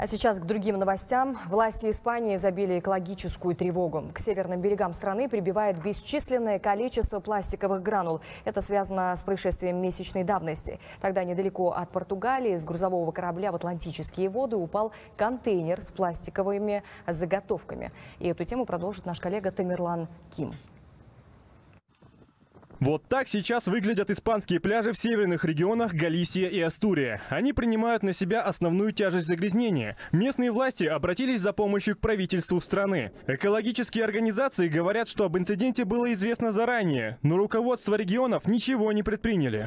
А сейчас к другим новостям. Власти Испании забили экологическую тревогу. К северным берегам страны прибивает бесчисленное количество пластиковых гранул. Это связано с происшествием месячной давности. Тогда недалеко от Португалии с грузового корабля в Атлантические воды упал контейнер с пластиковыми заготовками. И эту тему продолжит наш коллега Тамерлан Ким. Вот так сейчас выглядят испанские пляжи в северных регионах Галисия и Астурия. Они принимают на себя основную тяжесть загрязнения. Местные власти обратились за помощью к правительству страны. Экологические организации говорят, что об инциденте было известно заранее, но руководство регионов ничего не предприняли.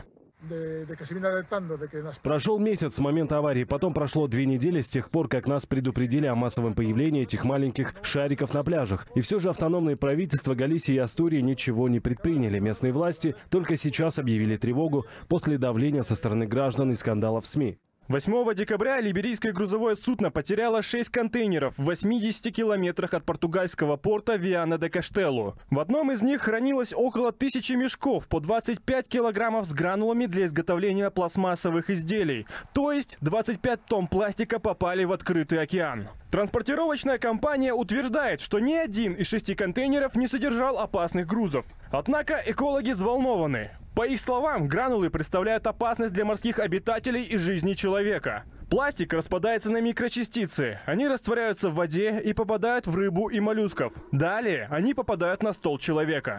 Прошел месяц с момента аварии, потом прошло 2 недели с тех пор, как нас предупредили о массовом появлении этих маленьких шариков на пляжах. И все же автономные правительства Галисии и Астурии ничего не предприняли. Местные власти только сейчас объявили тревогу после давления со стороны граждан и скандалов в СМИ. 8 декабря либерийское грузовое судно потеряло 6 контейнеров в 80 километрах от португальского порта Виана-де-Каштелу. В одном из них хранилось около 1000 мешков по 25 килограммов с гранулами для изготовления пластмассовых изделий. То есть 25 тонн пластика попали в открытый океан. Транспортировочная компания утверждает, что ни один из 6 контейнеров не содержал опасных грузов. Однако экологи взволнованы. По их словам, гранулы представляют опасность для морских обитателей и жизни человека. Пластик распадается на микрочастицы. Они растворяются в воде и попадают в рыбу и моллюсков. Далее они попадают на стол человека.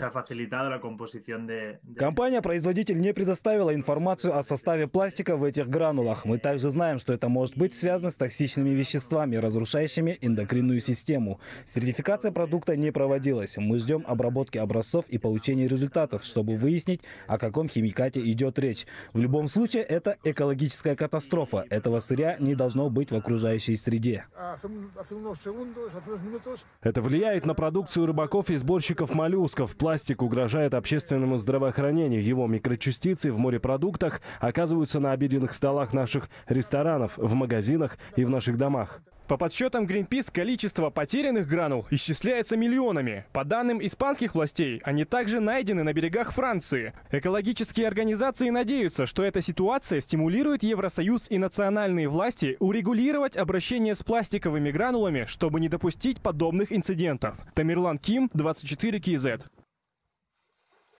Компания-производитель не предоставила информацию о составе пластика в этих гранулах. Мы также знаем, что это может быть связано с токсичными веществами, разрушающими эндокринную систему. Сертификация продукта не проводилась. Мы ждем обработки образцов и получения результатов, чтобы выяснить, о каком химикате идет речь. В любом случае, это экологическая катастрофа. Этого сырья не должно быть в окружающей среде. Это влияет на продукцию рыбаков и сборщиков моллюсков. Пластик угрожает общественному здравоохранению. Его микрочастицы в морепродуктах оказываются на обеденных столах наших ресторанов, в магазинах и в наших домах. По подсчетам Greenpeace, количество потерянных гранул исчисляется миллионами. По данным испанских властей, они также найдены на берегах Франции. Экологические организации надеются, что эта ситуация стимулирует Евросоюз и национальные власти урегулировать обращение с пластиковыми гранулами, чтобы не допустить подобных инцидентов. Тамерлан Ким, 24 КЗ.